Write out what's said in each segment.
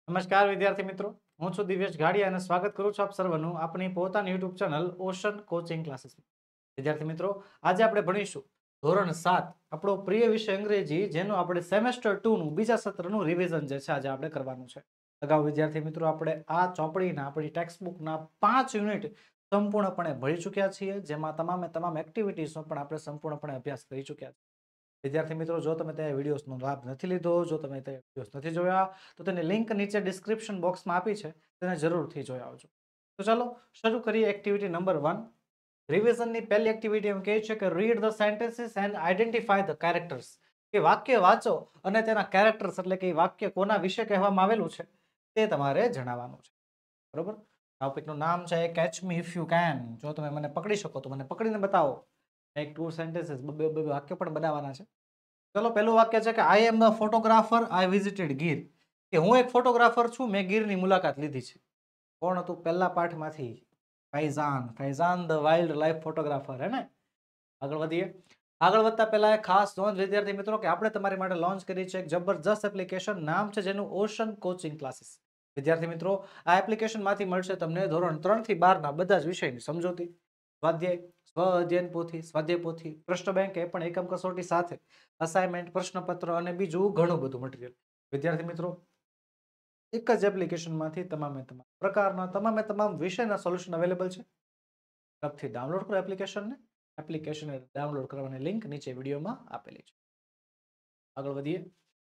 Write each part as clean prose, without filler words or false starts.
નમસ્કાર વિદ્યાર્થી મિત્રો, હું છું દિવ્યેશ ગાડિયા અને સ્વાગત કરું છું આપ સર્વનું આપણી પોતાની YouTube channel ocean coaching classes. વિદ્યાર્થી મિત્રો, આજે આપણે ભણીશું ધોરણ 7 આપણો પ્રિય વિષય અંગ્રેજી, જેનું આપણે સેમેસ્ટર 2 નું બીજા સત્રનું રિવિઝન જે છે આજે આપણે કરવાનું છે. અગાઉ વિદ્યાર્થી મિત્રો આપણે આ ચોપડીના આપણી ટેક્સ્ટબુકના 5 યુનિટ સંપૂર્ણપણે ભણી ચૂક્યા છીએ, જેમાં તમામ એક્ટિવિટીઝનો પણ આપણે સંપૂર્ણપણે અભ્યાસ કરી ચૂક્યા છીએ. વિદ્યાર્થી મિત્રો, જો તમે તે વિડીયોઝનો લાભ નથી લીધો, જો તમે તે વિડીયોઝ નથી જોયા, તો તેની લિંક નીચે ડિસ્ક્રિપ્શન બોક્સમાં આપી છે, તેને જરૂરથી જોઈ આવજો. તો ચાલો શરૂ કરીએ એક્ટિવિટી નંબર 1. રિવિઝનની પહેલી એક્ટિવિટી એમ કહે છે કે read the sentences and identify the characters, કે વાક્ય વાંચો અને તેના કેરેક્ટર્સ એટલે કે વાક્ય કોના વિશે કહેવામાં આવેલું છે તે તમારે જણાવવાનું છે. બરોબર. ટોપિકનું નામ છે catch me if you can, જો તમે મને પકડી શકો તો મને પકડીને બતાવો. એક ટુ સેન્ટેન્સીસ બે વાક્ય પણ બનાવવાના છે. ચલો, પહેલું વાક્ય છે કે I am the photographer, I visited Gir, કે હું એક ફોટોગ્રાફર છું, મેં ગીરની મુલાકાત લીધી છે. કોણ હતું? પહેલા પાઠમાંથી Faizan the wild life photographer, હે ને? આગળ વધીએ. આગળ વધતા પહેલા ખાસ નોંધ વિદ્યાર્થી મિત્રો કે આપણે તમારી માટે લોન્ચ કરી છે એક જબરજસ્ત એપ્લિકેશન, નામ છે જેનું ઓશન કોચિંગ ક્લાસીસ. વિદ્યાર્થી મિત્રો, આ એપ્લિકેશનમાંથી મળશે તમને ધોરણ 3 થી 12 ના બધા જ વિષયની સમજૂતી, સ્વાધ્યાય, સ્વ અધ્યયન પોથી, સ્વાધ્યાય પોથી, પ્રશ્ન બેંક એ પણ એકમ કસોટી સાથે, અસાઇનમેન્ટ, પ્રશ્નપત્ર અને બીજું ઘણું બધું મટીરિયલ. વિદ્યાર્થી મિત્રો, એક જ એપ્લિકેશનમાંથી તમામ વિષયના સોલ્યુશન અવેલેબલ છે. ઝડપથી ડાઉનલોડ કરો એપ્લિકેશનને. એપ્લિકેશન ડાઉનલોડ કરવાની લિંક નીચે વિડીયોમાં આપેલી છે. આગળ વધીએ.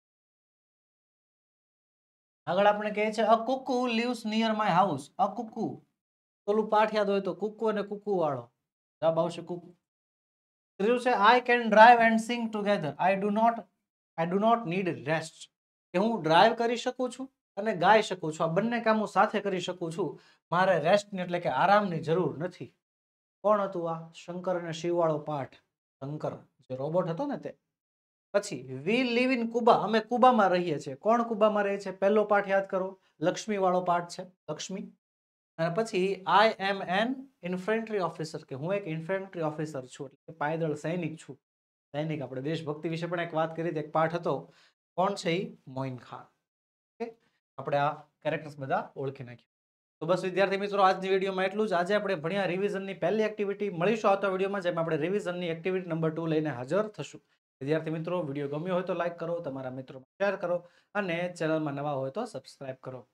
આગળ આપણે કહે છે a cuckoo lives near my house. A cuckoo, ઓલું પાઠ યાદ હોય તો કુકુ અને કુકુ વાળો જવાબ આવશે કુકુ. ત્રીજું છે I can drive and sing together. I do not need rest, કે હું ડ્રાઈવ કરી શકું છું અને ગાઈ શકું છું. આ બંને કામ હું સાથે કરી શકું છું, મારે રેસ્ટની એટલે કે આરામની જરૂર નથી. કોણ હતું આ? શંકર અને શિવ વાળો પાઠ. શંકર જે રોબોટ હતો ને તે. પછી વી લીવ ઇન કુબા, અમે કુબામાં રહીએ છીએ. કોણ કુબામાં રહે છે? પહેલો પાઠ યાદ કરો, લક્ષ્મી વાળો પાઠ છે, લક્ષ્મી. અને પછી I am an infantry officer, કે હું એક ઇન્ફેન્ટ્રી ઓફિસર છું, એટલે પાયદળ સૈનિક છું. સૈનિક, આપણે દેશભક્તિ વિશે પણ એક વાત કરી હતી, એક પાઠ હતો. કોણ છે ઈ? મોઇન ખાન. ઓકે, આપણે આ કેરેક્ટર્સ બધા ઓળખી નાખ્યા. તો બસ વિદ્યાર્થી મિત્રો, આજની વિડીયોમાં એટલું જ. આજે આપણે ભણ્યા રિવિઝનની પહેલી એક્ટિવિટી. મળીશું આવતા વિડીયોમાં, જેમાં આપણે રિવિઝનની એક્ટિવિટી નંબર 2 લઈને હાજર થશું. વિદ્યાર્થી મિત્રો, વિડીયો ગમ્યો હોય તો લાઈક કરો, તમારા મિત્રોમાં શેર કરો અને ચેનલમાં નવા હોય તો સબસ્ક્રાઇબ કરો.